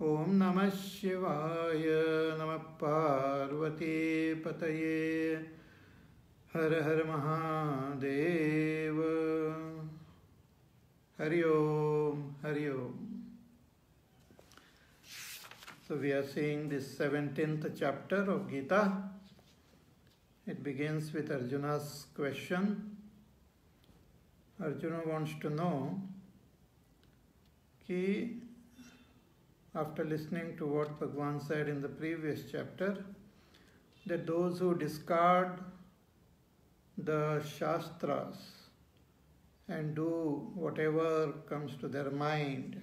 Om Namah Shivaya. Namah Parvati Pataye. Har Har Mahadeva. Hari Om, Hari Om. So we are seeing this 17th chapter of Gita. It begins with Arjuna's question. Arjuna wants to know कि after listening to what Bhagwan said in the previous chapter, that those who discard the Shastras and do whatever comes to their mind,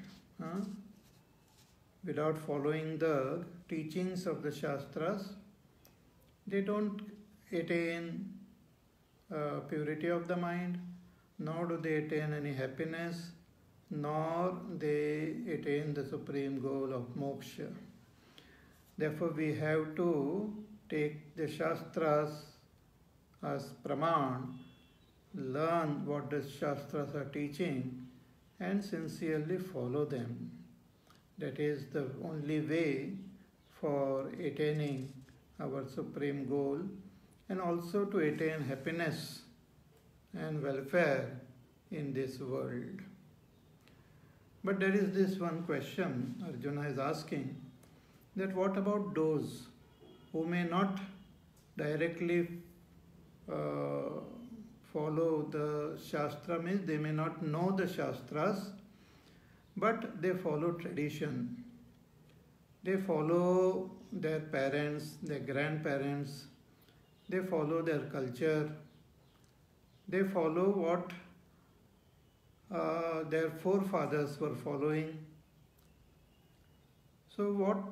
without following the teachings of the Shastras, they don't attain purity of the mind, nor do they attain any happiness, nor they attain the supreme goal of moksha. Therefore, we have to take the Shastras as praman, learn what the Shastras are teaching, and sincerely follow them. That is the only way for attaining our supreme goal and also to attain happiness and welfare in this world. But there is this one question Arjuna is asking, that what about those who may not directly follow the Shastra, means they may not know the Shastras, but they follow tradition. They follow their parents, their grandparents, they follow their culture, they follow what their forefathers were following. So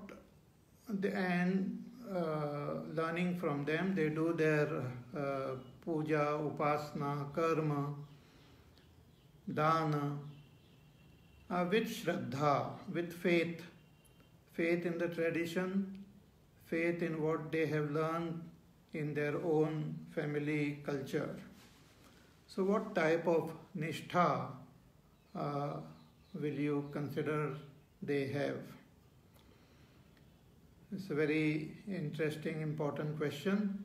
learning from them, they do their puja, upasana, karma, dana, with shraddha, with faith in the tradition, faith in what they have learned in their own family culture. So what type of nishtha will you consider they have? It's a very interesting, important question.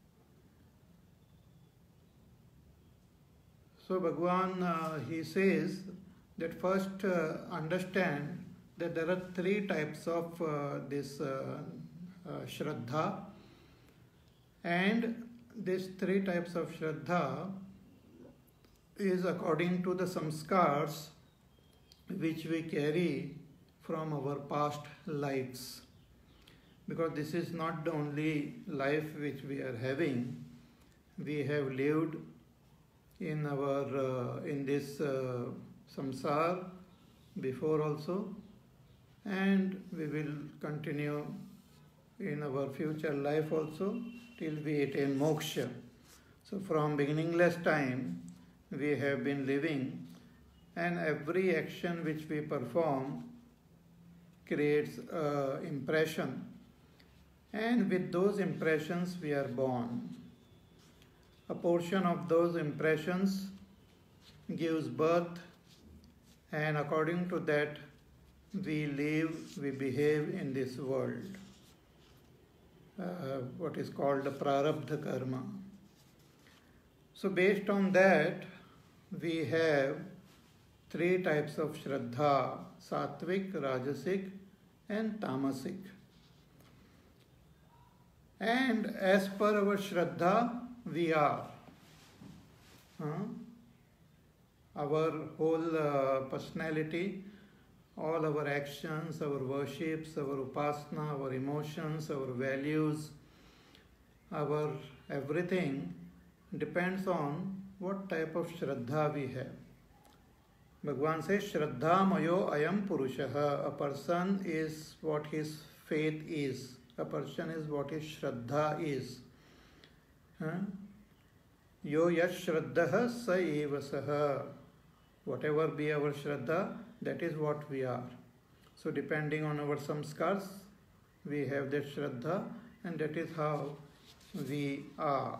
So Bhagwan, he says that first understand that there are three types of this Shraddha, and these three types of Shraddha is according to the samskars which we carry from our past lives. Because this is not the only life which we are having. We have lived in this samsar before also, and we will continue in our future life also till we attain moksha. So from beginningless time we have been living, and every action which we perform creates an impression, and with those impressions we are born. A portion of those impressions gives birth, and according to that we live, we behave in this world. What is called the prarabdha karma. So based on that, we have three types of shraddha: sattvic, rajasic, and tamasic. And as per our shraddha, we are. Our whole personality, all our actions, our worships, our upasana, our emotions, our values, our everything depends on what type of shraddha we have. Bhagwan says, Shraddha mayo ayam purushaha. A person is what his faith is. A person is what his shraddha is. Yo yash shraddha sa eva saha. Whatever be our shraddha, that is what we are. So depending on our samskars, we have that shraddha, and that is how we are.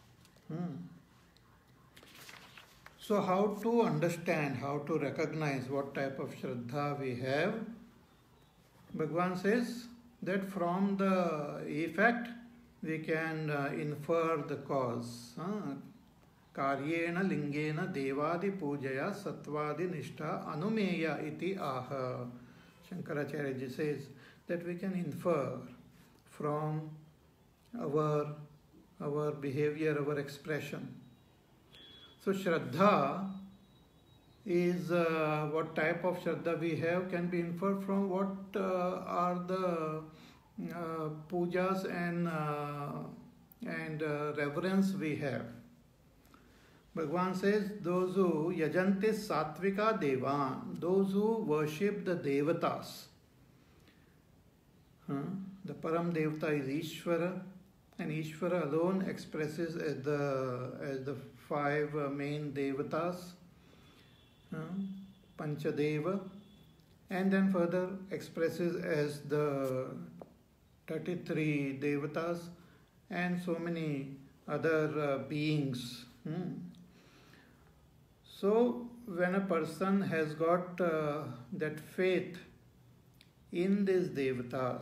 So how to understand, how to recognize what type of shraddha we have? Bhagavan says that from the effect we can infer the cause. Karyena lingena devadi pujaya satvadi nishtha anumeya iti aha. Shankaracharya ji says that we can infer from our behavior, our expression. So Shraddha is what type of Shraddha we have can be inferred from what are the pujas and reverence we have. Bhagavan says, those who yajanti satvika devan, those who worship the devatas. The Param Devata is Ishvara, and Ishvara alone expresses as the five main devatas, Panchadeva, and then further expresses as the 33 devatas and so many other beings. So when a person has got that faith in these devatas,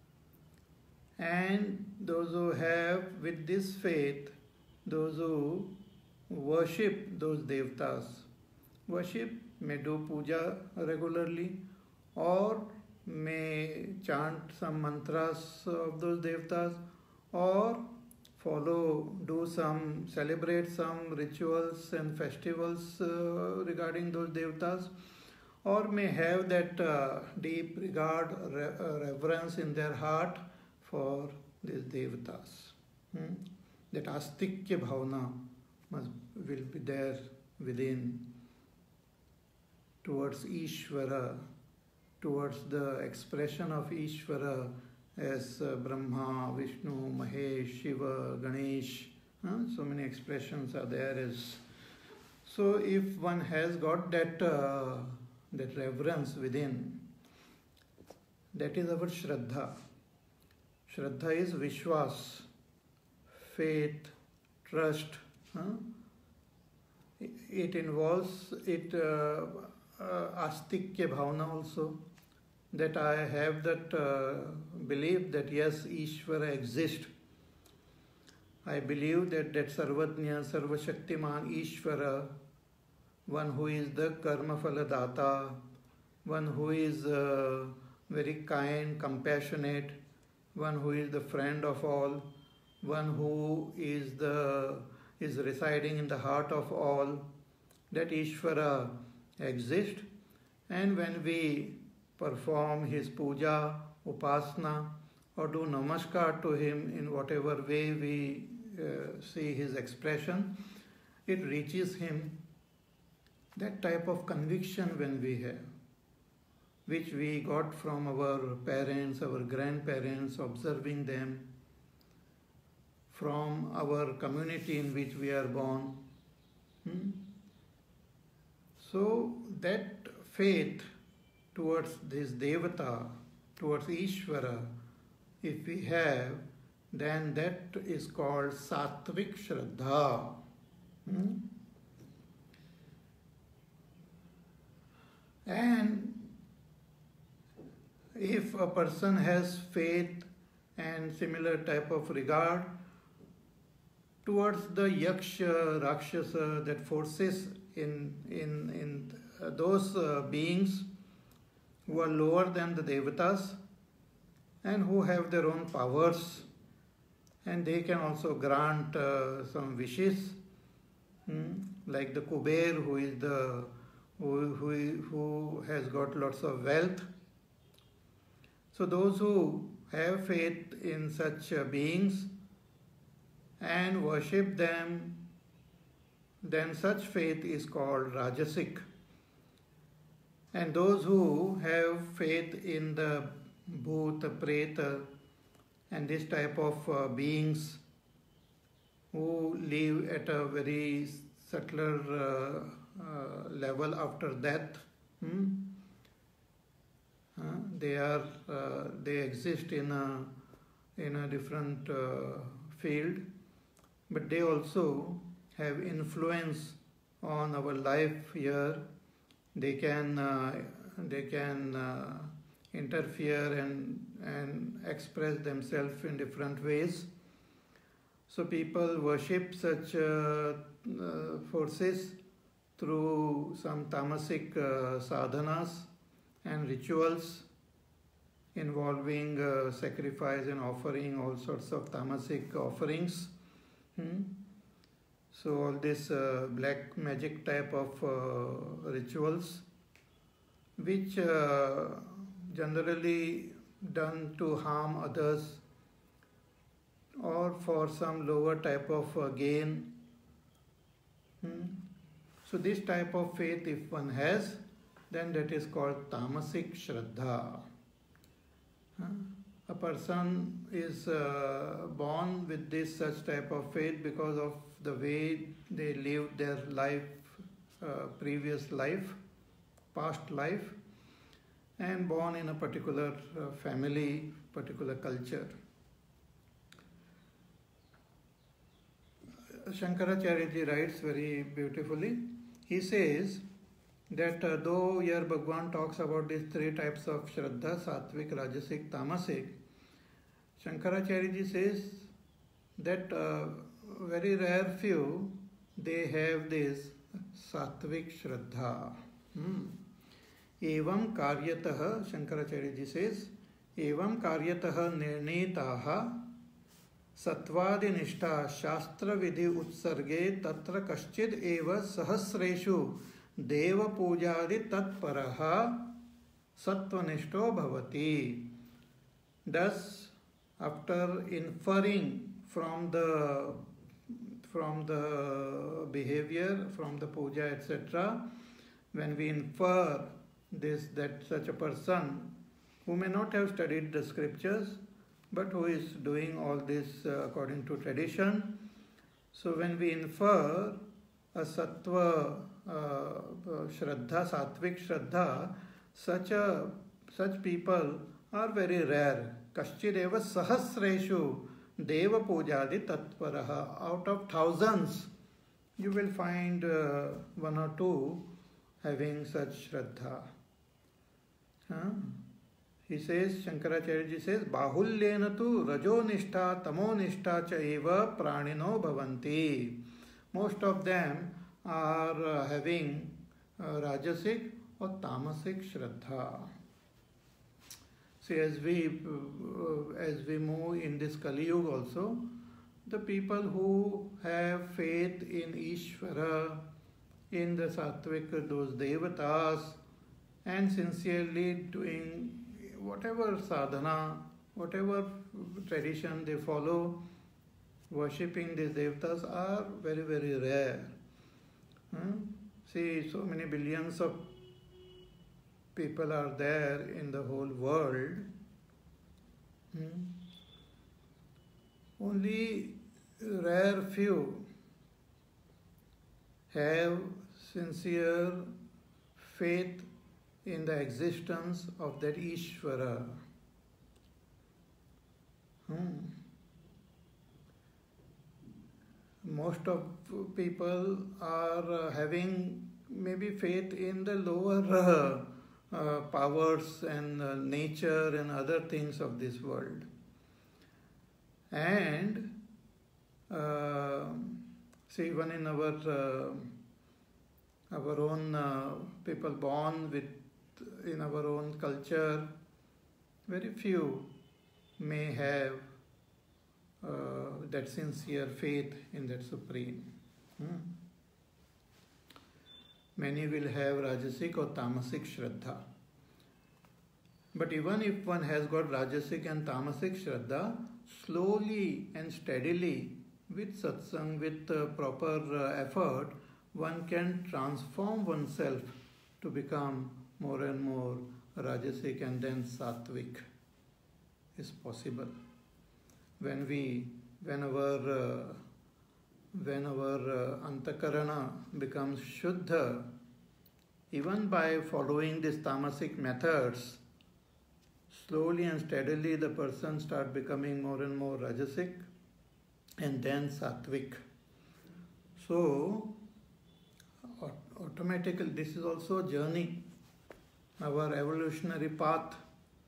and those who have with this faith, those who worship those devatas, may do puja regularly or may chant some mantras of those devatas or celebrate some rituals and festivals regarding those devatas, or may have that deep regard, reverence in their heart for these devatas. That astikya bhavana will be there within towards Ishvara, towards the expression of Ishvara as Brahma, Vishnu, Mahesh, Shiva, Ganesh. So many expressions are there. So if one has got that reverence within, that is our Shraddha. Shraddha is Vishwas, faith, trust. It involves astikya bhavana also, that I have that belief that yes, Ishvara exists. I believe that Sarvajna, Sarvashaktiman Ishvara, one who is the karma phala data, one who is very kind, compassionate, one who is the friend of all, one who is residing in the heart of all, that Ishvara exists. And when we perform his puja, upasana, or do namaskar to him in whatever way we see his expression, it reaches him. That type of conviction when we have, which we got from our parents, our grandparents, observing them, from our community in which we are born. So that faith towards this Devata, towards Ishvara, if we have, then that is called Satvik Shraddha. And if a person has faith and similar type of regard towards the Yaksha, Rakshasa, that forces in those beings who are lower than the Devatas and who have their own powers, and they can also grant some wishes, like the Kuber, who is who has got lots of wealth. So those who have faith in such beings and worship them, then such faith is called Rajasic. And those who have faith in the Bhuta, Preta, and this type of beings who live at a very subtler level after death, they exist in a different field, but they also have influence on our life here. They can interfere and express themselves in different ways. So people worship such forces through some tamasic sadhanas and rituals involving sacrifice and offering all sorts of tamasic offerings. So all this black magic type of rituals, which generally done to harm others or for some lower type of gain. So this type of faith, if one has, then that is called tamasic shraddha. A person is born with this such type of faith because of the way they lived their life, previous life, past life, and born in a particular family, particular culture. Shankaracharya ji writes very beautifully. He says that though here Bhagwan talks about these three types of Shraddha, Sattvic, Rajasic, Tamasic, Shankaracharya ji says that very rare few, they have this Sattvic Shraddha. Evam karyatah, Shankaracharya ji says, Evam karyatah nirnitaha सत्वादिनिष्ठा शास्त्र विधि उत्सर्गे तत्र कश्चिद एव सहस्रेषु देव पूजादि तत्परः सत्वनिष्ठो भवति. Thus, after inferring from the behavior, from the puja, etc., when we infer this, that such a person who may not have studied the scriptures, but who is doing all this according to tradition. So when we infer a sattva shraddha, sattvic shraddha, such people are very rare. Kaschideva sahasreshu deva pujadi tatparaha. Out of thousands, you will find one or two having such shraddha. He says, Shankaracharya ji says, Bahulyena tu rajonishta tamonishta cha eva pranino bhavanti. Most of them are having rajasic or tamasic shraddha. See, as we move in this Kali Yuga also, the people who have faith in Ishvara, in the Sattvic, those devatas, and sincerely doing whatever sadhana, whatever tradition they follow, worshipping these devatas are very, very rare. See, so many billions of people are there in the whole world. Only rare few have sincere faith in the existence of that Ishvara. Most of people are having maybe faith in the lower powers and nature and other things of this world. And see, even in our own people born with in our own culture, very few may have that sincere faith in that Supreme. Many will have Rajasic or Tamasic Shraddha. But even if one has got Rajasic and Tamasic Shraddha, slowly and steadily, with satsang, with proper effort, one can transform oneself to become more and more Rajasic and then Sattvic is possible. When our antakarana becomes Shuddha, even by following these tamasic methods, slowly and steadily the person starts becoming more and more Rajasic and then Sattvic. So, automatically, this is also a journey. Our evolutionary path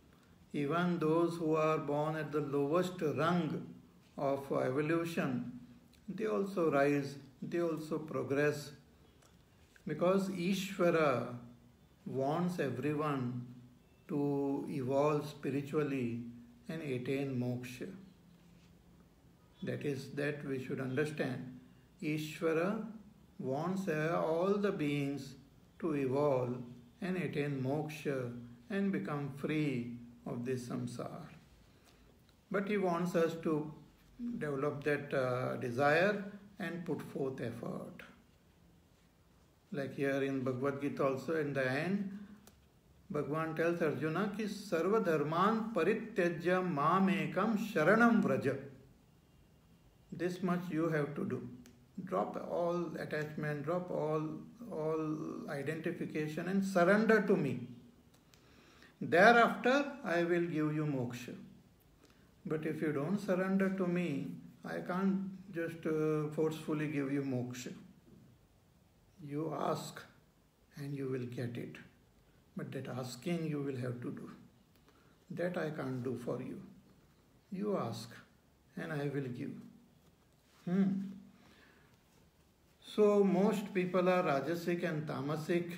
Even those who are born at the lowest rung of evolution, they also rise, they also progress, because Ishvara wants everyone to evolve spiritually and attain moksha. That is, that we should understand. Ishvara wants all the beings to evolve and attain moksha and become free of this samsara. But he wants us to develop that desire and put forth effort. Like here in Bhagavad Gita also, in the end, Bhagavan tells Arjuna ki sarva dharman parityajya mamekam sharanam vraja. This much you have to do. Drop all attachment, drop all identification and surrender to me. Thereafter, I will give you moksha. But if you don't surrender to me, I can't just forcefully give you moksha. You ask and you will get it. But that asking you will have to do. That I can't do for you. You ask and I will give. So most people are Rajasic and Tamasic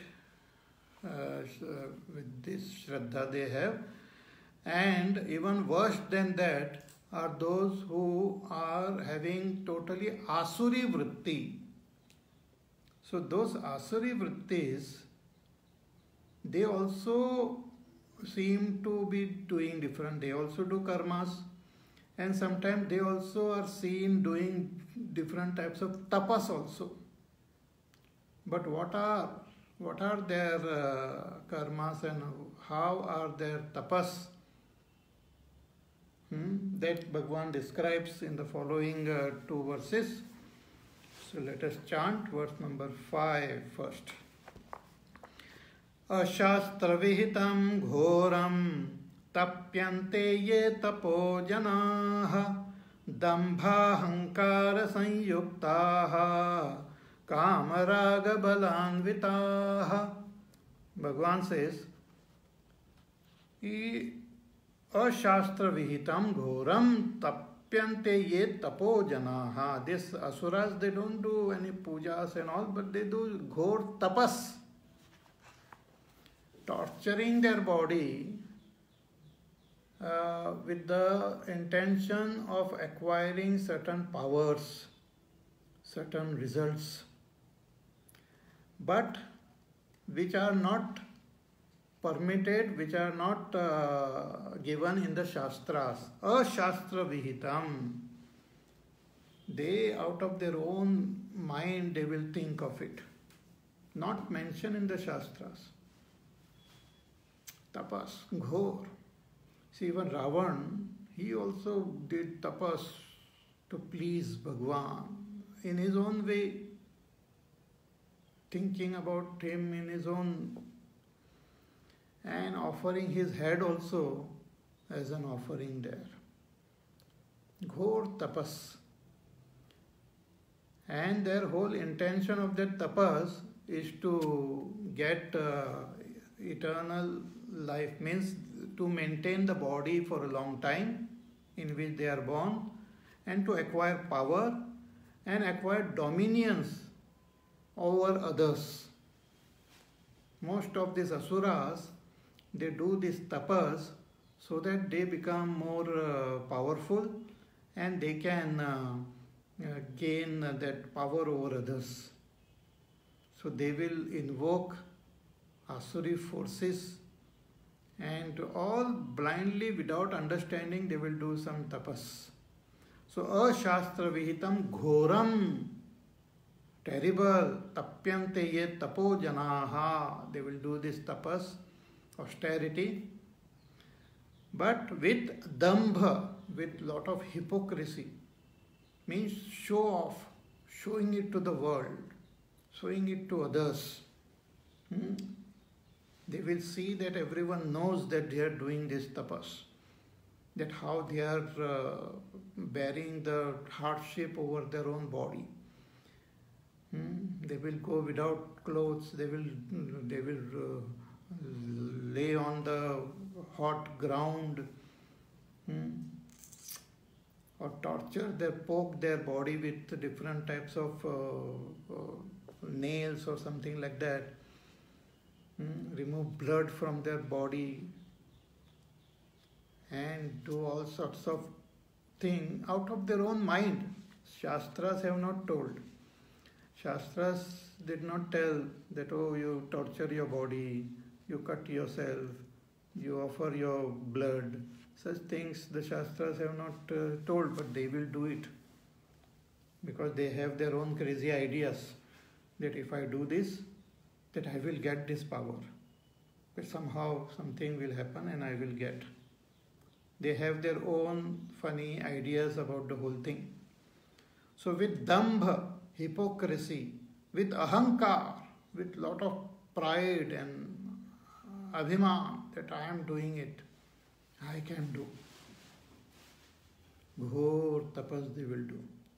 with this Shraddha they have. And even worse than that are those who are having totally Asuri Vritti. So those Asuri Vrittis, they also seem to be doing different. They also do karmas. And sometimes they also are seen doing different types of tapas also. But what are their karmas and how are their tapas? That Bhagavan describes in the following two verses. So let us chant verse number 5 first. Ashastra vihitam ghoram tapyante ye tapo janaha dambha hankara sanyuktaha kamaraga balanvitaha. Bhagavan says, Ashastra vihitam ghoram tapyante ye tapo janaha. These asuras, they don't do any pujas and all, but they do ghor tapas, torturing their body with the intention of acquiring certain powers, certain results, but which are not permitted, which are not given in the Shastras. Ashastra vihitam. They, out of their own mind, they will think of it. Not mentioned in the Shastras. Tapas, ghor. See, even Ravan, he also did tapas to please Bhagavan in his own way, thinking about him in his own, and offering his head also as an offering there. Ghor tapas. And their whole intention of that tapas is to get eternal life, means to maintain the body for a long time in which they are born, and to acquire power and acquire dominions over others. Most of these asuras, they do this tapas so that they become more powerful and they can gain that power over others. So they will invoke Asuri forces, and all blindly without understanding they will do some tapas. So ashastra vihitam ghoram, terrible, tapyante ye tapo janaha. They will do this tapas, austerity, but with dambha, with lot of hypocrisy, means show off, showing it to the world, showing it to others. They will see that everyone knows that they are doing this tapas, that how they are bearing the hardship over their own body. They will go without clothes, they will lay on the hot ground, or torture, they poke their body with different types of nails or something like that, remove blood from their body, and do all sorts of things out of their own mind. Shastras have not told. Shastras did not tell that, oh, you torture your body, you cut yourself, you offer your blood. Such things the Shastras have not told, but they will do it because they have their own crazy ideas that if I do this, that I will get this power. But somehow something will happen and I will get. They have their own funny ideas about the whole thing. So with dambha, hypocrisy, with ahankar, with lot of pride and abhiman that I am doing it, I can do. Ghor tapas they will do.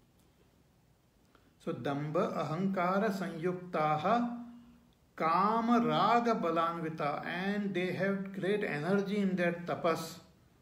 So dambha ahankara sanyuktaha kama raga balanvita, and they have great energy in their tapas.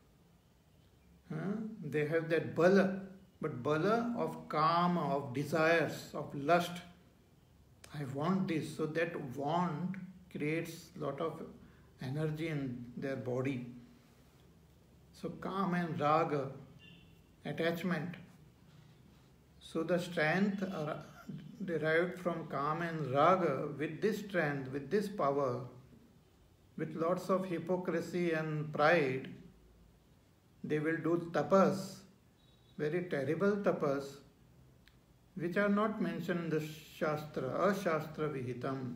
They have that bala, but bala of kama, of desires, of lust. I want this, so that want creates lot of energy in their body. So kama and raga, attachment. So the strength derived from kama and raga, with this strength, with this power, with lots of hypocrisy and pride, they will do tapas, very terrible tapas, which are not mentioned in the Shastra, Ashastra Vihitam.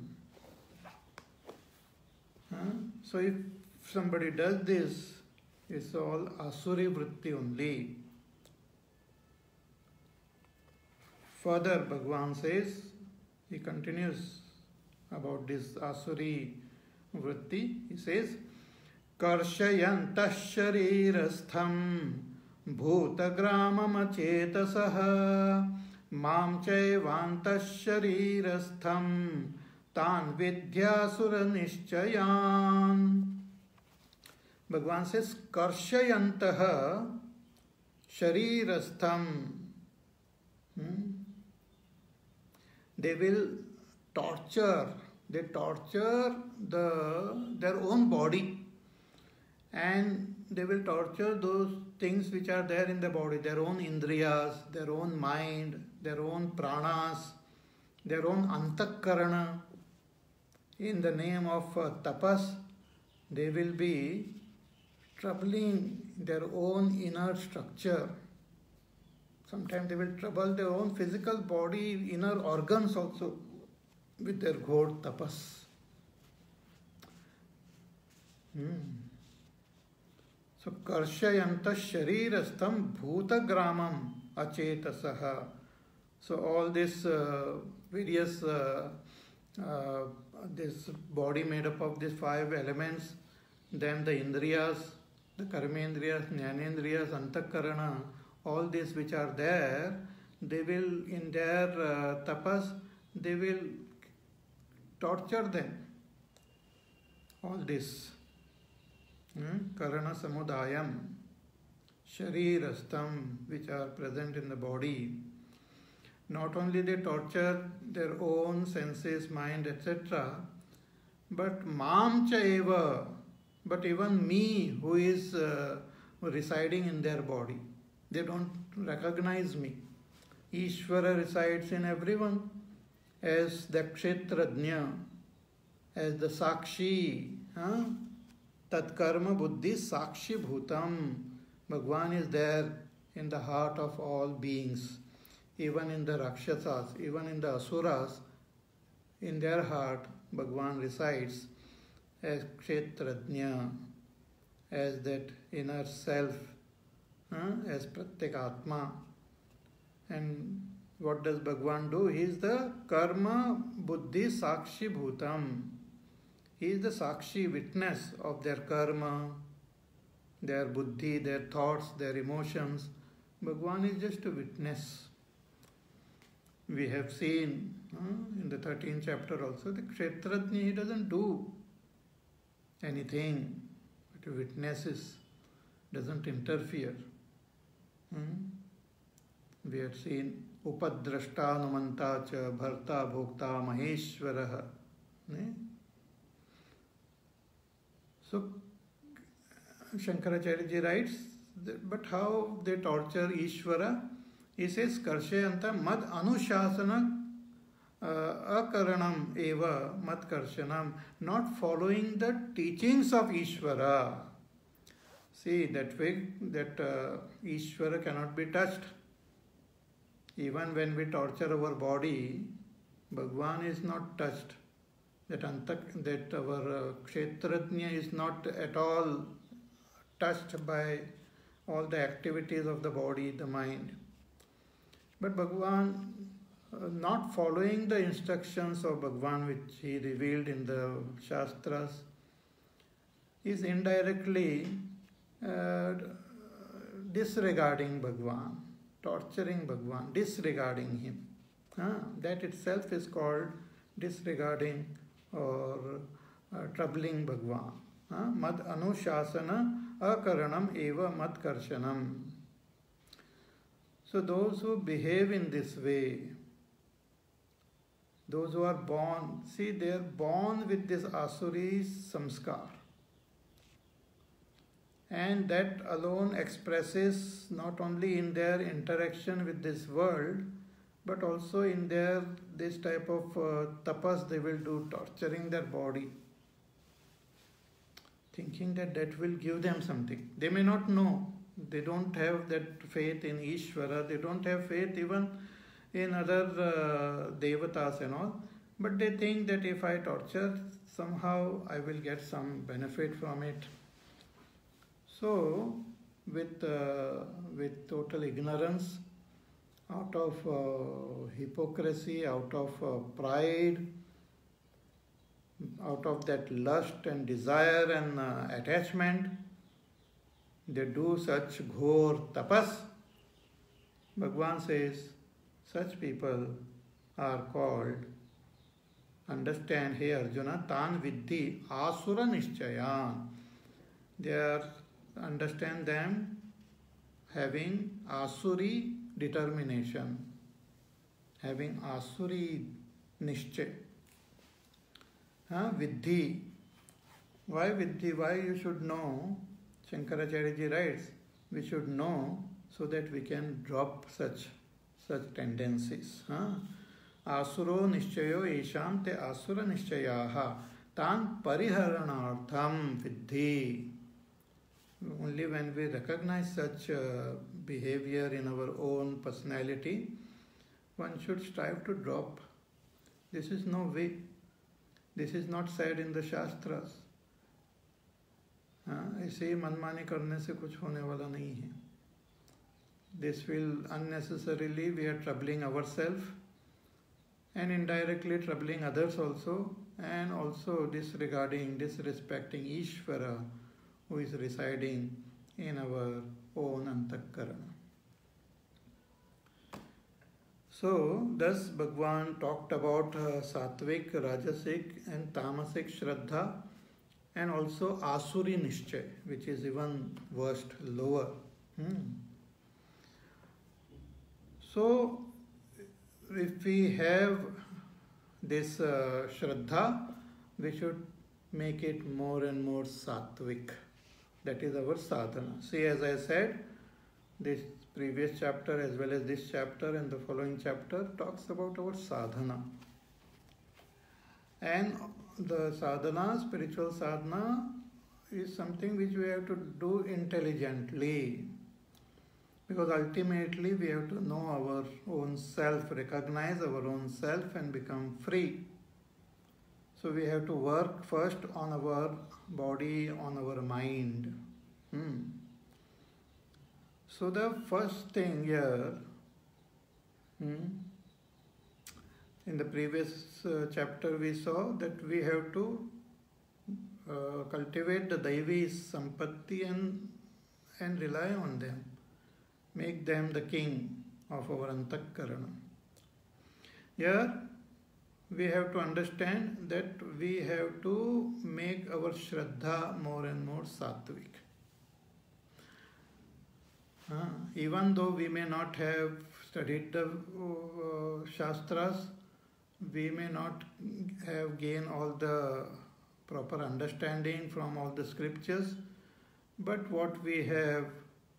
So if somebody does this, it's all Asuri Vritti only. Further, Bhagavan says, he continues about this Asuri Vritti, he says, Karshayantah sharirastham bhutagramamachetasah mam chaivantah sharirastham tan vidyasura nishchayan. Bhagavan says, Karshayantah sharirastham. They will torture. They torture their own body. And they will torture those things which are there in the body, their own indriyas, their own mind, their own pranas, their own antakarana. In the name of tapas, they will be troubling their own inner structure. Sometimes they will trouble their own physical body, inner organs also with their ghor tapas. So, karshayanta sharirastham bhutagramam achetasaha. So, all this various, this body made up of these 5 elements, then the indriyas, the karmendriyas, jnanendriyas, antakarana, all these which are there, they will, in their tapas, they will torture them. All this. Karana samudayam, sharirastham, which are present in the body. Not only they torture their own senses, mind, etc., but mam chaiva, but even me who is residing in their body. They don't recognize me. Ishvara resides in everyone as the kshetradnya, as the sakshi. Tat karma buddhi sakshi bhutam. Bhagwan is there in the heart of all beings, even in the Rakshasas, even in the Asuras. In their heart, Bhagwan resides as kshetradnya, as that inner self, as pratyekatma. And what does Bhagwan do? He is the karma buddhi sakshi bhutam. He is the sakshi, witness of their karma, their buddhi, their thoughts, their emotions. Bhagwan is just a witness. We have seen in the 13th chapter also, the kshetradnya, he doesn't do anything. But witnesses, doesn't interfere. We had seen Upadrashta Numanta cha Bharta Bhokta Maheshwaraha. So Shankaracharya ji writes, but how they torture Ishvara? He says, Karshayanta mad anushasana akaranam eva mad karshanam, not following the teachings of Ishvara. See, that way that Ishvara cannot be touched. Even when we torture our body, Bhagwan is not touched. That our Kshetrajna is not at all touched by all the activities of the body, the mind. But Bhagwan, not following the instructions of Bhagwan which he revealed in the Shastras, is indirectly disregarding Bhagwan, torturing Bhagwan, disregarding him. That itself is called disregarding or troubling Bhagwan. Mad anushasana akaranam eva mad karshanam. So those who behave in this way, those who are born, see, they are born with this asuri samskar. And that alone expresses not only in their interaction with this world, but also in their this type of tapas they will do, torturing their body, thinking that that will give them something. They may not know. They don't have that faith in Ishvara. They don't have faith even in other devatas and all. But they think that if I torture, somehow I will get some benefit from it. So, with total ignorance, out of hypocrisy, out of pride, out of that lust and desire and attachment, they do such ghor tapas. Bhagwan says, such people are called, understand, hey Arjuna, tan viddhi asura nishchayan. They are, understand them having asuri determination, having asuri nishchay. Viddhi. Why viddhi? Why you should know? Shankaracharya ji writes, we should know so that we can drop such tendencies. Asuro nishchayo esham te asura nishchayaha tan pariharanartham viddhi. Only when we recognize such behavior in our own personality, one should strive to drop. This is no way. This is not said in the Shastras. ऐसे ही मनमानी करने से कुछ होने वाला नहीं है. This will unnecessarily, we are troubling ourselves and indirectly troubling others also, and also disregarding, disrespecting Ishvara who is residing in our own antakarana. So, thus Bhagwan talked about Satvik, Rajasic and Tamasic Shraddha, and also Asuri Nishchay, which is even worst, lower. So, if we have this Shraddha, we should make it more and more Satvik. That is our sadhana. See, as I said, this previous chapter as well as this chapter and the following chapter talks about our sadhana. And the sadhana, spiritual sadhana, is something which we have to do intelligently. Because ultimately we have to know our own self, recognize our own self and become free. So we have to work first on our body, on our mind. So the first thing here, in the previous chapter we saw that we have to cultivate the Daivi Sampatti and rely on them. Make them the king of our Antakarana. Here, we have to understand that we have to make our Shraddha more and more sattvic. Even though we may not have studied the Shastras, we may not have gained all the proper understanding from all the scriptures, but what we have,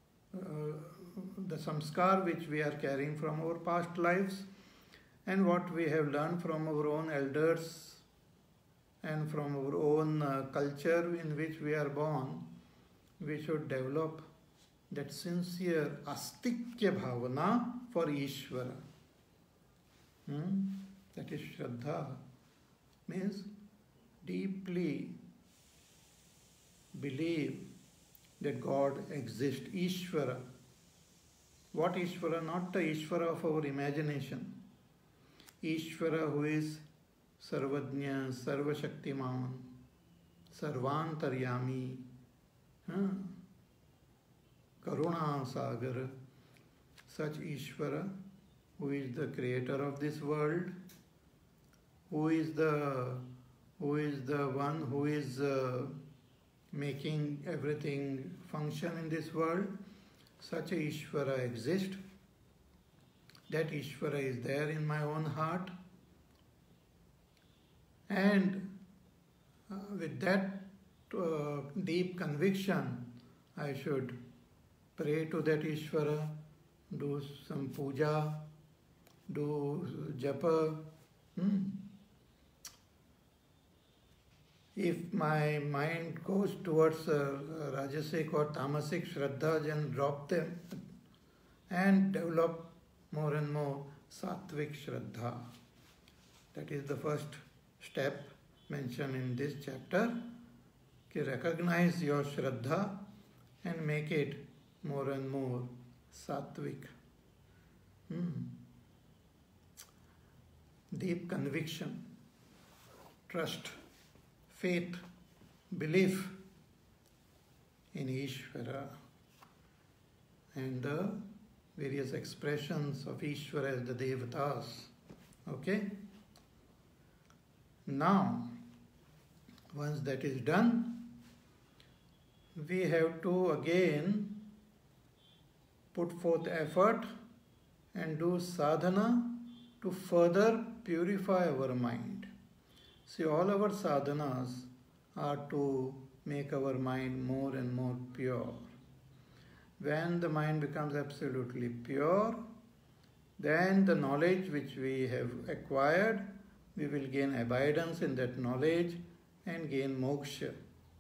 the samskar which we are carrying from our past lives, and what we have learned from our own elders and from our own culture in which we are born, we should develop that sincere astikya bhavana for Ishvara. That is Shraddha, means deeply believe that God exists. Ishvara. What Ishvara? Not the Ishvara of our imagination. Ishvara who is Sarvajna, Sarvashaktiman, Sarvantaryami, Karuna Sagar, such Ishvara who is the creator of this world, who is the one who is making everything function in this world. Such a Ishvara exists. That Ishvara is there in my own heart. And with that deep conviction, I should pray to that Ishvara, do some puja, do japa. If my mind goes towards Rajasic or Tamasic Shraddha, then drop them and develop more and more Sattvic Shraddha. That is the first step mentioned in this chapter. Recognize your Shraddha and make it more and more Sattvic. Deep conviction, trust, faith, belief in Ishvara and the various expressions of Ishvara as the Devatas. Okay? Now, once that is done, we have to again put forth effort and do sadhana to further purify our mind. See, all our sadhanas are to make our mind more and more pure. When the mind becomes absolutely pure, then the knowledge which we have acquired, we will gain abidance in that knowledge and gain moksha.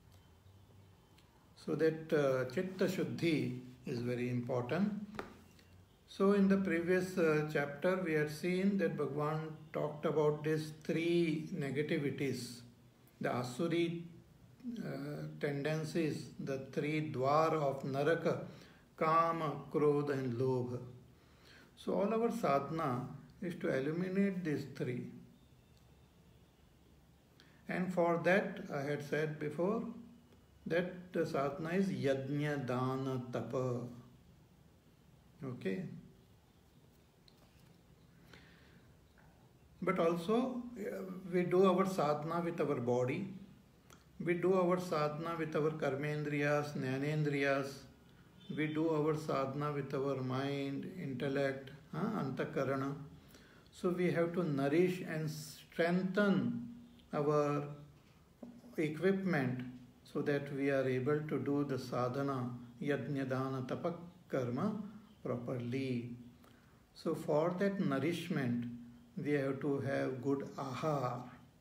So that Chitta Shuddhi is very important. So in the previous chapter, we had seen that Bhagavan talked about these three negativities, the Asuri tendencies, the three dwar of Naraka, Kama, Krodha and Lobha. So all our sadhana is to eliminate these three. And for that, I had said before, that the sadhana is Yajna, Dana, Tapa. Okay? But also, we do our sadhana with our body. We do our sadhana with our karmendriyas, jnanendriyas. We do our sadhana with our mind, intellect, antakarana. So we have to nourish and strengthen our equipment so that we are able to do the sadhana, yajna, dana, tapak, karma properly. So for that nourishment, we have to have good ahar.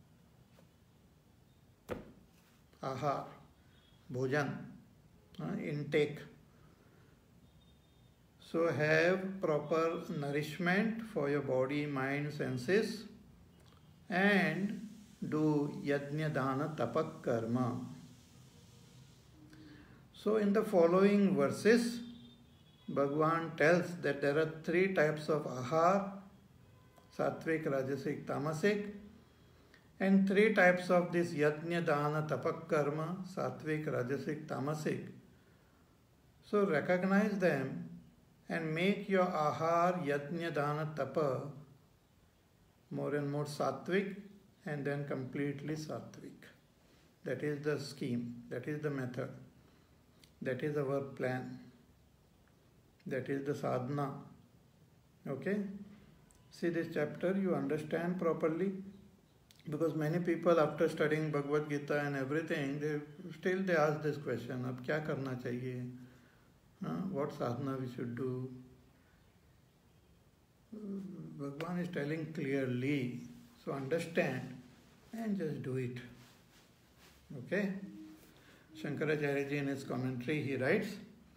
Ahar, bhojan, intake. So have proper nourishment for your body, mind, senses, and do yajna, dana, tapak, karma. So in the following verses, Bhagavan tells that there are three types of ahar, sattvic, rajasic, tamasic, and three types of this yajna, dana, tapak, karma, sattvic, rajasic, tamasic. So recognize them and make your ahar, yajna, dana, tapa more and more sattvic, and then completely sattvic. That is the scheme, that is the method, that is our plan, that is the sadhana. Okay? See this chapter, you understand properly, because many people after studying Bhagavad Gita and everything, they ask this question, अब क्या करना चाहिए? What sadhana we should do? Bhagavan is telling clearly, so understand and just do it. Okay? Shankaracharya ji in his commentary he writes,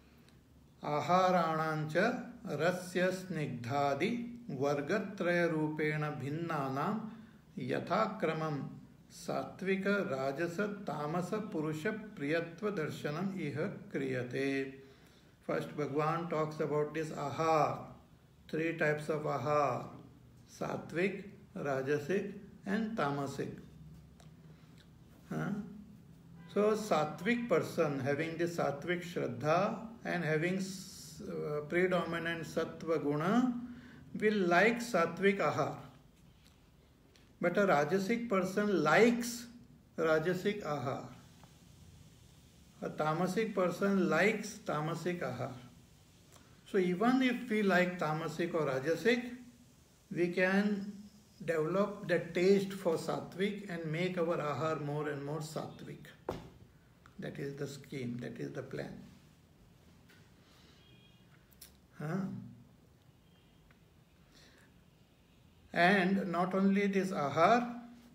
Aharanancha rasya snigdhadi vargatraya rupena bhinnanam yathakramam satvika rajasa tamasa purusha priyatva darshanam iha kriyate. First Bhagavan talks about this ahar, three types of ahar, sattvic, rajasic and tamasic. So sattvic person having the sattvic shraddha and having predominant sattva guna will like sattvic ahar. But a rajasic person likes rajasic ahar. A tamasic person likes tamasic ahar. So even if we like tamasic or rajasic, we can develop the taste for sattvic and make our ahar more and more sattvic. That is the scheme, that is the plan. And not only this ahar,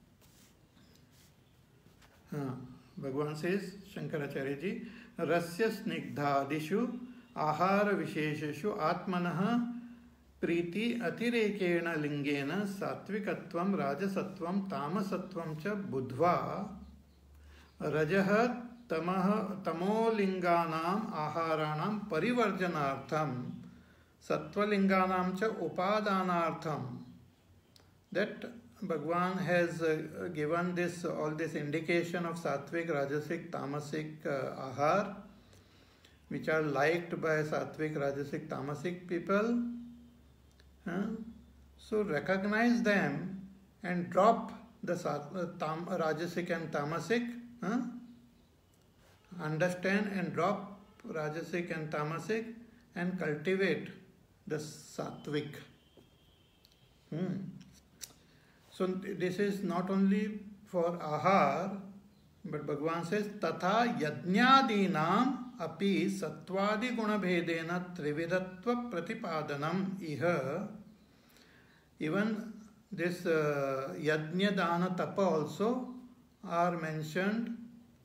Bhagavan says, Shankaracharya ji, rasya snigdhadishu ahara vishesheshu atmanah priti atirekena lingena sattvikatvam rajasatvam tamasatvam cha buddhva rajah tamolinganam aharanam parivarjanartham sattvalinganam cha upadanartham. That Bhagavan has given all this indication of sattvic, rajasic, tamasic ahar, which are liked by sattvic, rajasic, tamasic people. So recognize them and drop the rajasic and tamasic. Understand and drop rajasic and tamasic and cultivate the sattvic. So this is not only for ahar, but Bhagavan says, Tatha yajnadinam api sattvadi guna bhedena trividatva pratipadanam iha. Even this yajna dana tapa also are mentioned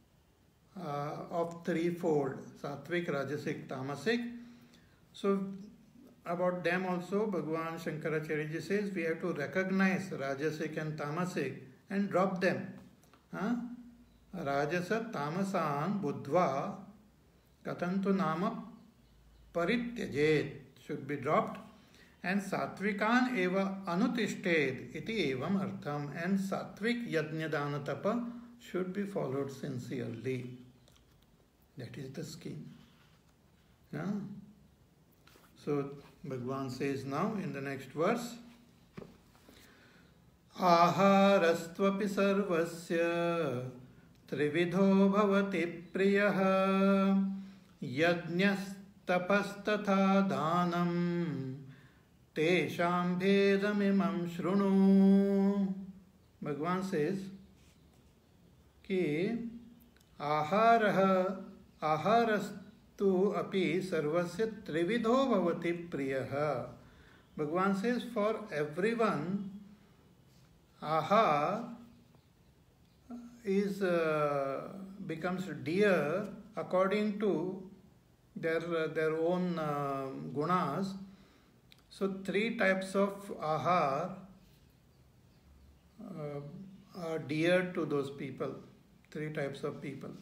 of threefold, sattvic, rajasic, tamasic. So about them also Bhagavan Shankaracharya ji says we have to recognize rajasic and tamasic and drop them. Rajasa tamasan buddhva katantu nama parityajet should be dropped, and sattvikan eva anutishted iti evam artham, and sattvic yajna dana tapa should be followed sincerely. That is the scheme. So Bhagavan says now in the next verse, Aharastvapi sarvasya trividho bhavati priyah yajñas tapastatha dhanam tesham bhedamimam shrunu. Bhagavan says ki aharastu api sarvasya trividho bhavati priyah. Bhagavan says for everyone ahar is becomes dear according to their own gunas. So three types of ahar are dear to those people. Three types of people.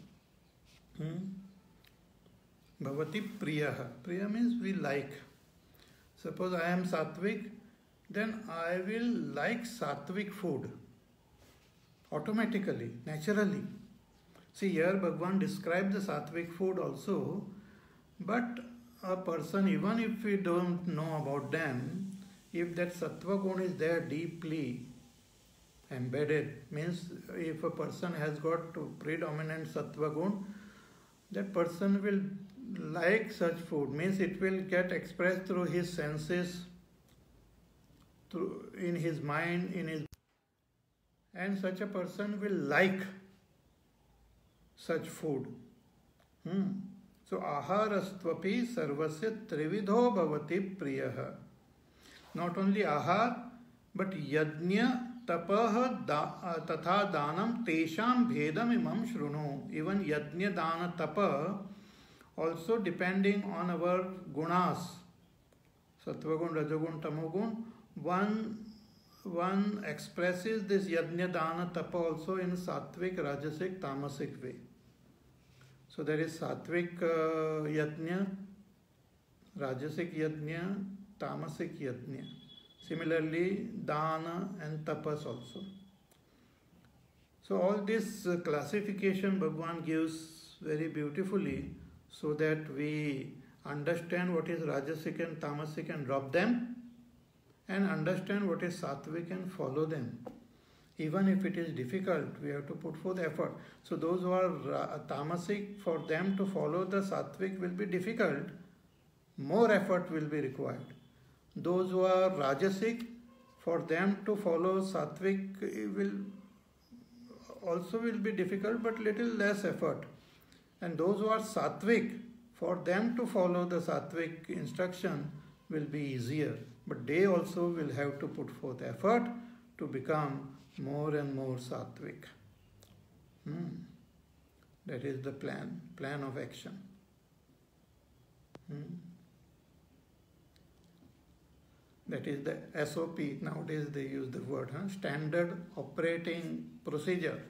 Bhavati priyaha. Priya means we like. Suppose I am sattvic, then I will like sattvic food. Automatically, naturally. See here Bhagavan describes the sattvic food also, but a person, even if we don't know about them, if that sattva guna is there deeply, embedded. Means if a person has got predominant sattva gun, that person will like such food. Means it will get expressed through his senses, through in his mind, and such a person will like such food. So aharastvapi sarvasya trividho bhavati priyah. Not only ahar, but yajna, tapah, tatha danam tesham bhedam imam shrunu. Even yajna, dana, tapa, also depending on our gunas, sattvagun, rajagun, tamogun, one expresses this yajna, dana, tapa also in sattvic, rajasic, tamasic way. So there is sattvic yajna, rajasic yajna, tamasic yajna. Similarly, dana and tapas also. So all this classification Bhagwan gives very beautifully so that we understand what is rajasic and tamasic and drop them, and understand what is sattvic and follow them. Even if it is difficult, we have to put forth effort. So those who are tamasic, for them to follow the sattvic will be difficult. More effort will be required. Those who are rajasic, for them to follow sattvic will be difficult, but little less effort. And those who are sattvic, for them to follow the sattvic instruction will be easier. But they also will have to put forth effort to become more and more sattvic. That is the plan of action. That is the SOP. Nowadays they use the word, standard operating procedure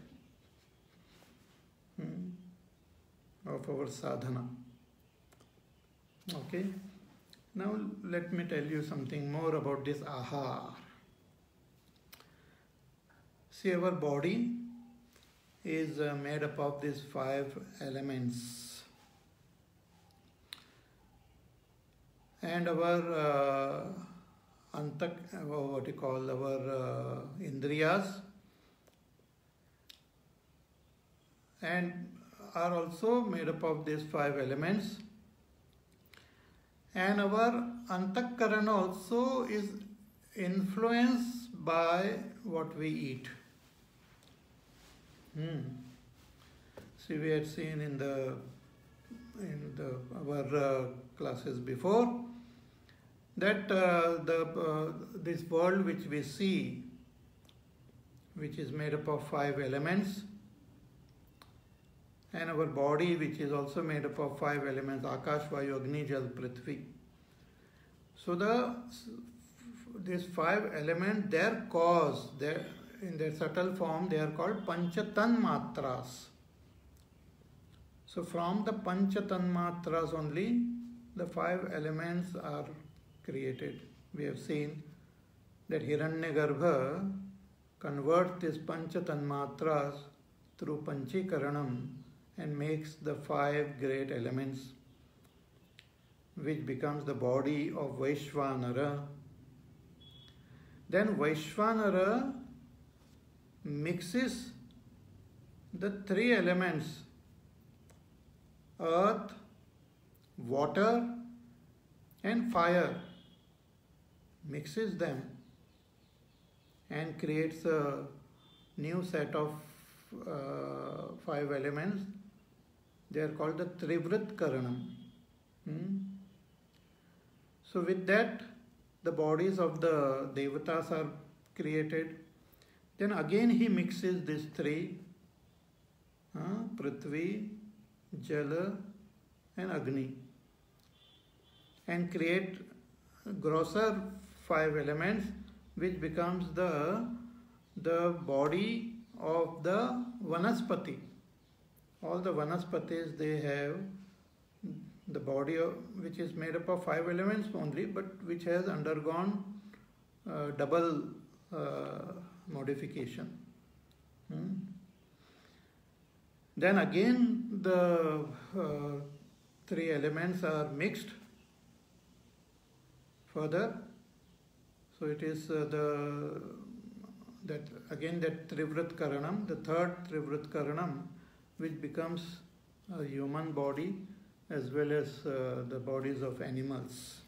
of our sadhana. Okay. Now let me tell you something more about this ahar. See, our body is made up of these 5 elements. And our our indriyas and are also made up of these 5 elements. And our antakarana also is influenced by what we eat. See, we had seen in our classes before that this world which we see, which is made up of 5 elements, and our body which is also made up of 5 elements, Akash, Vayu, Agni, Jal, Prithvi. So these 5 elements, their cause, in their subtle form, they are called Panchatan Matras. So from the Panchatan Matras only, the 5 elements are created. We have seen that Hiranyagarbha converts this Panchatan Matras through Panchikaranam and makes the 5 great elements, which becomes the body of Vaishvanara. Then Vaishvanara mixes the 3 elements, earth, water and fire, mixes them and creates a new set of 5 elements. They are called the Trivrit Karanam. So with that, the bodies of the Devatas are created. Then again he mixes these 3, Prithvi, Jala and Agni, and create grosser 5 elements, which becomes the body of the Vanaspati. All the Vanaspatis, they have the body which is made up of 5 elements only, but which has undergone double modification. Then again the 3 elements are mixed further. So it is the that again that Trivrit Karanam, the third Trivrit Karanam, which becomes a human body as well as the bodies of animals.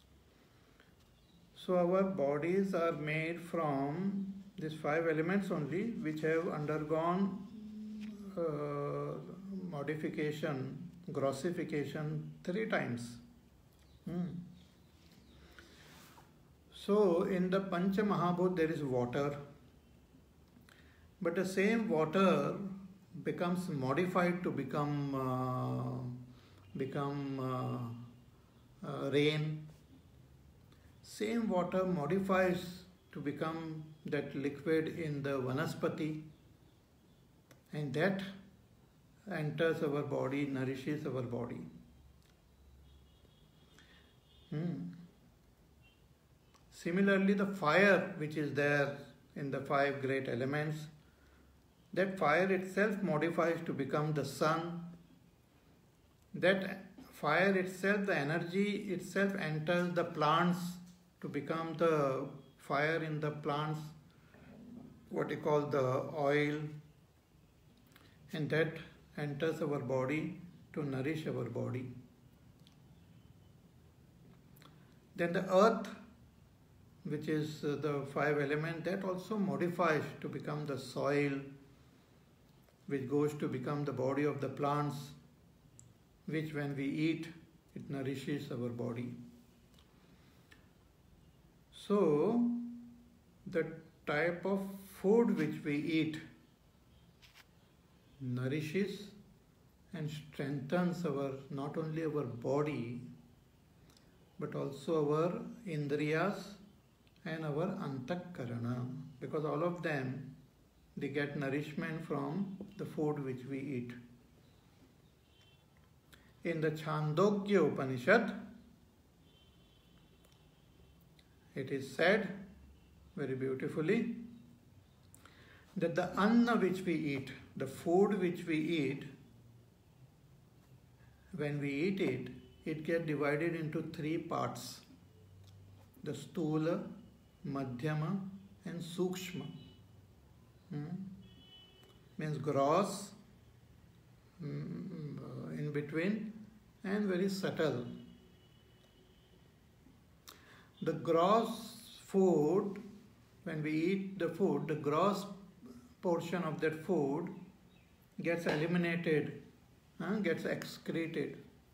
So our bodies are made from these 5 elements only, which have undergone modification, grossification 3 times. So in the Pancha Mahabhut there is water, but the same water becomes modified to become rain. Same water modifies to become that liquid in the Vanaspati, and that enters our body, nourishes our body. Similarly, the fire which is there in the 5 great elements, that fire itself modifies to become the sun. That fire itself, the energy itself enters the plants to become the fire in the plants, what you call the oil, and that enters our body to nourish our body. Then the earth, which is the 5 element, that also modifies to become the soil, which goes to become the body of the plants, which when we eat, it nourishes our body. So, the type of food which we eat nourishes and strengthens not only our body, but also our indriyas and our antakarana, because all of them, they get nourishment from the food which we eat. In the Chandogya Upanishad, it is said very beautifully that the anna which we eat, the food which we eat, when we eat it, it gets divided into 3 parts: the stula, madhyama and sukshma. Means gross, in between, and very subtle. The gross food, when we eat the food, the gross portion of that food gets eliminated, gets excreted.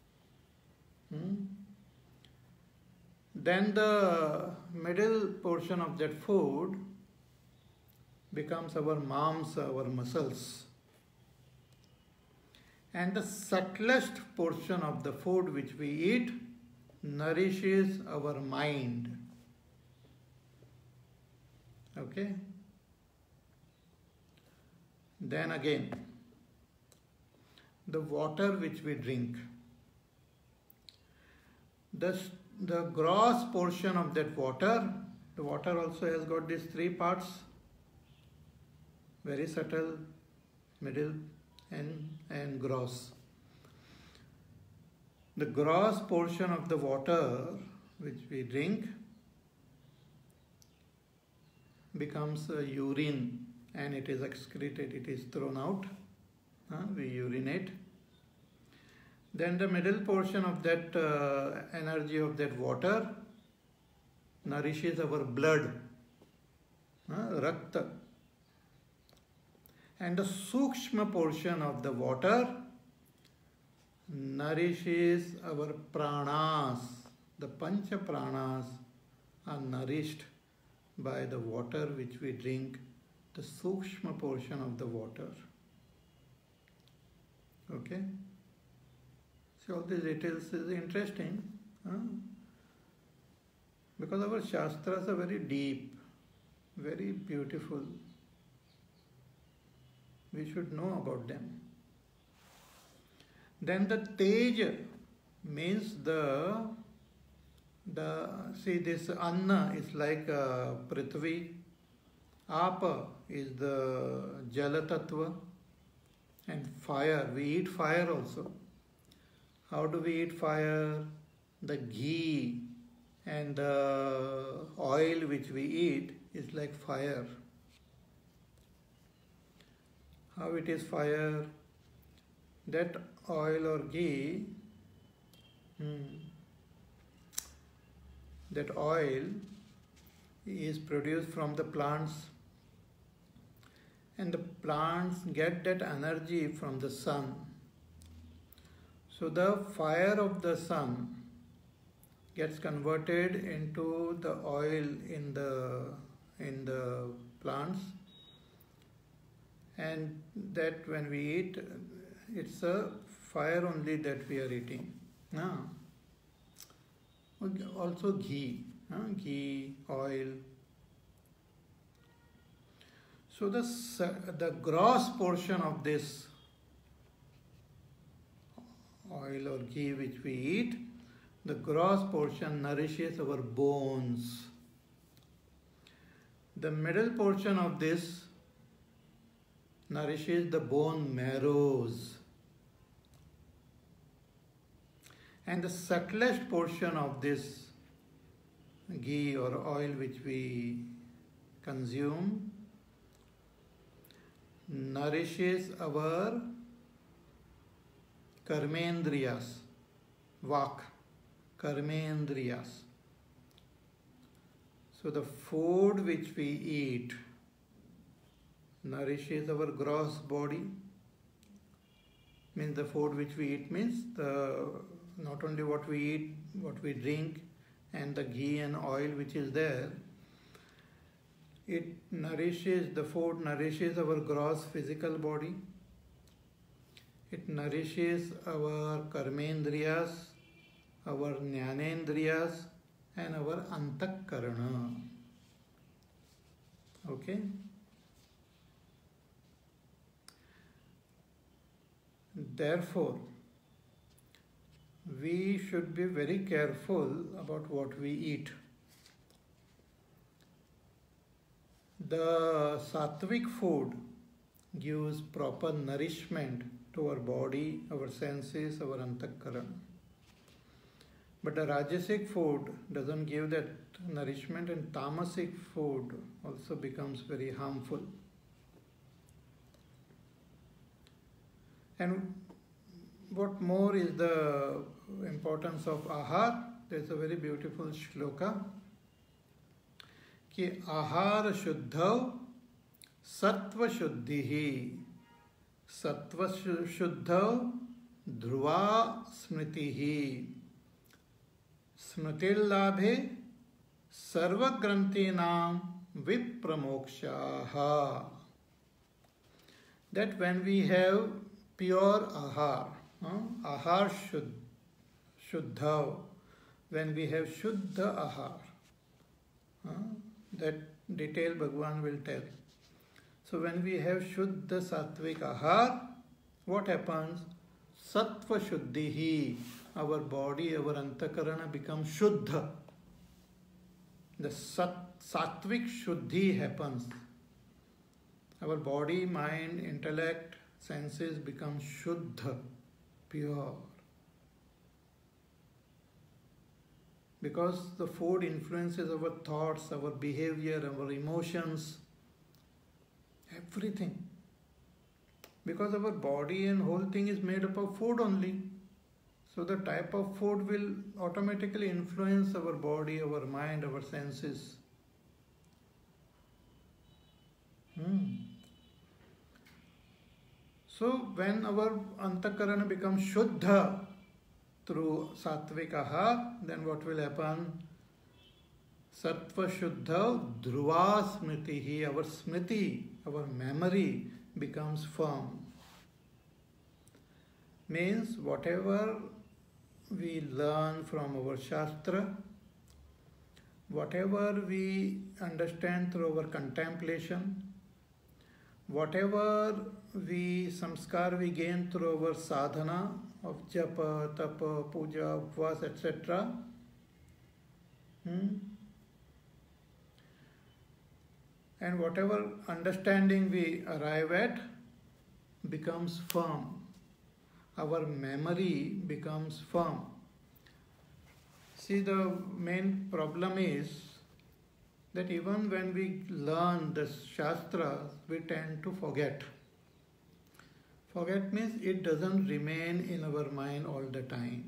Then the middle portion of that food becomes our mamsa, our muscles. And the subtlest portion of the food which we eat nourishes our mind. Okay? Then again, the water which we drink. The gross portion of that water, the water also has got these 3 parts: very subtle, middle and gross. The gross portion of the water which we drink becomes urine, and it is excreted, it is thrown out. We urinate. Then the middle portion of that energy of that water nourishes our blood, rakta. And the sukshma portion of the water nourishes our pranas. The pancha pranas are nourished by the water which we drink, the sukshma portion of the water. Okay? So all these details is interesting, because our shastras are very deep, very beautiful. We should know about them. Then the tej means see, this anna is like prithvi, apa is the jala tattva, and fire, we eat fire also. How do we eat fire? The ghee and the oil which we eat is like fire. how it is fire. That oil or ghee, that oil is produced from the plants, and the plants get that energy from the sun. So the fire of the sun gets converted into the oil in the plants, and that when we eat, it's a fire only that we are eating. Also ghee, ghee, oil. So the gross portion of this oil or ghee which we eat, the gross portion nourishes our bones. The middle portion of this nourishes the bone marrows. And the subtlest portion of this ghee or oil which we consume nourishes our karmendriyas, vak, karmendriyas. So the food which we eat nourishes our gross body. Means the food which we eat means not only what we eat, what we drink, and the ghee and oil which is there. The food nourishes our gross physical body. It nourishes our karmendriyas, our jnanendriyas, and our antakarana. Okay? Therefore, we should be very careful about what we eat. The sattvic food gives proper nourishment to our body, our senses, our antakarana. But the rajasic food doesn't give that nourishment, and tamasic food also becomes very harmful. And what more is the importance of ahar? There's a very beautiful shloka. कि आहार शुद्धौ सत्व शुद्धि सत्व शुद्धौ ध्रुवा स्मृति स्मृतिर्लाभे सर्वग्रंथीनां विप्रमोक्षाः. That when we have pure ahar, ahar shuddha, when we have shuddha ahar, that detail Bhagavan will tell. So when we have shuddha sattvic ahar, what happens? Sattva shuddhihi, our body, our antakarana becomes shuddha. The sattvic shuddhi happens. Our body, mind, intellect, senses become shuddha, pure. Because the food influences our thoughts, our behavior, our emotions, everything. Because our body and whole thing is made up of food only. So the type of food will automatically influence our body, our mind, our senses. So when our antakarana becomes shuddha through sattvic ahar, then what will happen? Sattva shuddha dhruva smritihi, our smriti, our memory becomes firm. Means whatever we learn from our shastra, whatever we understand through our contemplation, whatever samskar we gain through our sadhana of japa, tapa, puja, upvas, etc. And whatever understanding we arrive at becomes firm. Our memory becomes firm. See, the main problem is that even when we learn the shastras, we tend to forget. Forget means it doesn't remain in our mind all the time.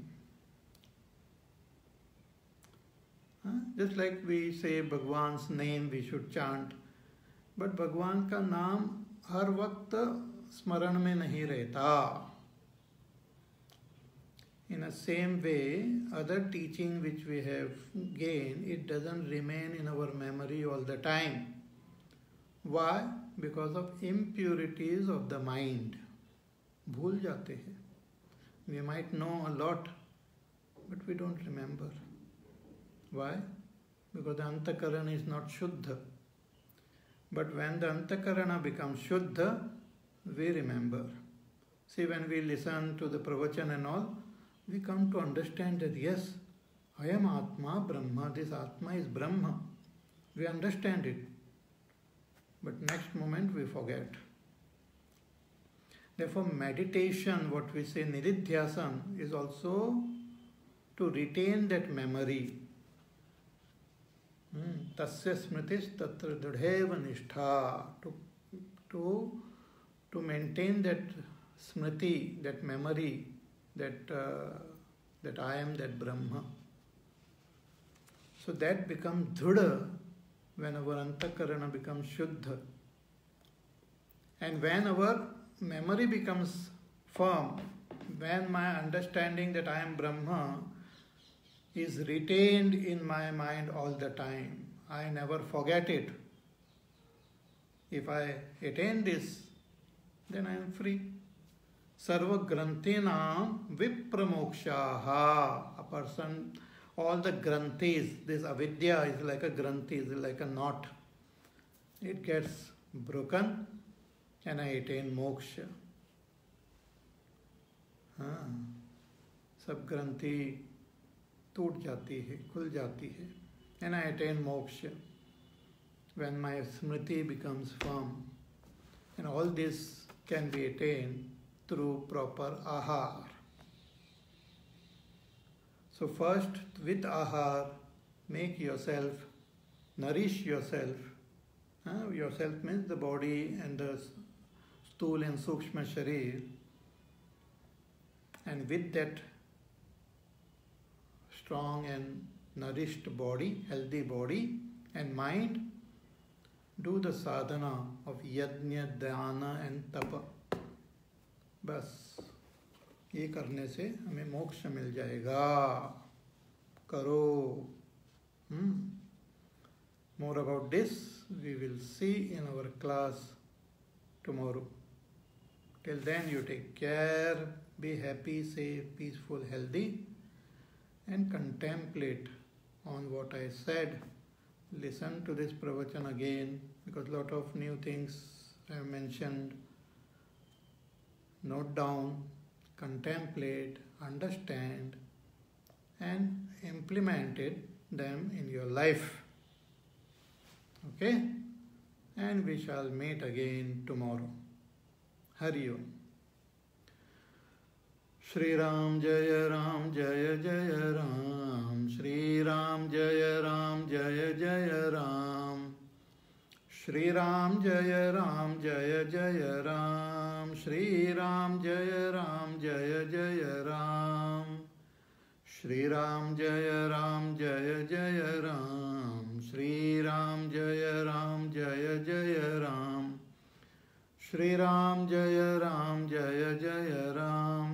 Just like we say Bhagwan's name we should chant, but Bhagwan का नाम हर वक्त स्मरण में नहीं रहता. In the same way, other teaching which we have gained, it doesn't remain in our memory all the time. Why? Because of impurities of the mind. भूल जाते हैं. We might know a lot, but we don't remember. Why? Because the antakarana is not shuddha. But when the antakarana becomes shuddha, we remember. See, when we listen to the pravachan and all, we come to understand that yes, I am Atma, Brahma, this Atma is Brahma. We understand it. But next moment we forget. Therefore, meditation, what we say Niridhyasan, is also to retain that memory. Tasya smritis tatra dridheva nishtha. To maintain that smriti, that memory, that I am that Brahma. So that becomes dhrudha when our antakarana becomes shuddha. And when our memory becomes firm, when my understanding that I am Brahma is retained in my mind all the time, I never forget it. If I attain this, then I am free. Sarva grantinam vipramokshaha. A person, all the granthis, this avidya is like a granthi, is like a knot. It gets broken and I attain moksha. सब ग्रंथि टूट जाती है, खुल जाती है, and I attain moksha when my smriti becomes firm. And all this can be attained through proper ahar. So first, with ahar, make yourself, nourish yourself. Yourself means the body and the stool and sukshma sharir. And with that strong and nourished body, healthy body and mind, do the sadhana of yajna, dhyana and tapa. बस ये करने से हमें मोक्ष मिल जाएगा. करो. More about this we will see in our class tomorrow. Till then, you take care, be happy, safe, peaceful, healthy, and contemplate on what I said. Listen to this pravachan again, because a lot of new things I have mentioned. Note down, contemplate, understand, and implement them in your life. Okay? And we shall meet again tomorrow. Hari Om. Shri Ram Jaya Ram Jaya Jaya Ram. Shri Ram Jaya Ram Jaya Jaya Ram. Shri Ram Jaya Ram Jaya Jaya Ram. Shri Ram Jaya Ram Jaya Jaya Ram. Shri Ram Jaya Ram Jaya Jaya Ram. Shri Ram Jaya Ram Jaya Jaya Ram. Shri Ram Jaya Ram Jaya Jaya Ram.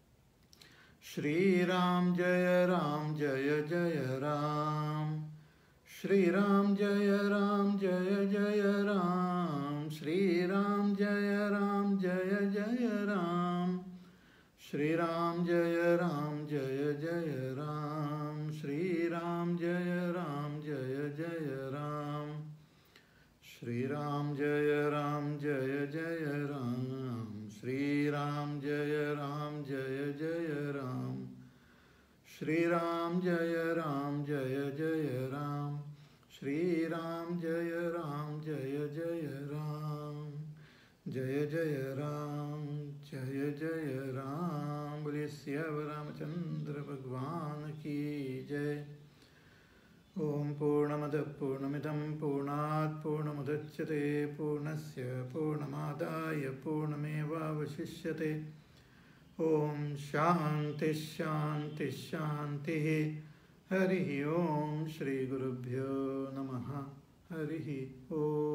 Shri Ram Jaya Ram Jaya Jaya Ram. Shri Ram Jaya Ram Jaya Jaya Ram. Shri Ram Jaya Ram Jaya Jaya Ram. Shri Ram Jaya Ram Jaya Jaya Ram. Shri Ram Jaya Ram Jaya Jaya Ram. Shri Ram Jaya Ram Jaya Jaya Ram. Shri Ram Jaya Ram Jaya Jaya Ram. Shri Ram Jaya Ram Jaya Jaya Ram. Shri Ram Jaya Ram Jaya Jaya Ram. Jaya Jaya Ram, Jaya Jaya Ram. Bole Syavar Ramachandra Bhagwan ki Jai. Om Purnamada Purnamidam Purnat Purnamada पूर्णमुदच्यते पूर्णस्य पूर्णमादाय पूर्णमेवावशिष्यते। ओम शांति शांति शांति। हरि ओम। श्री गुरुभ्यो नमः। हरि ओम।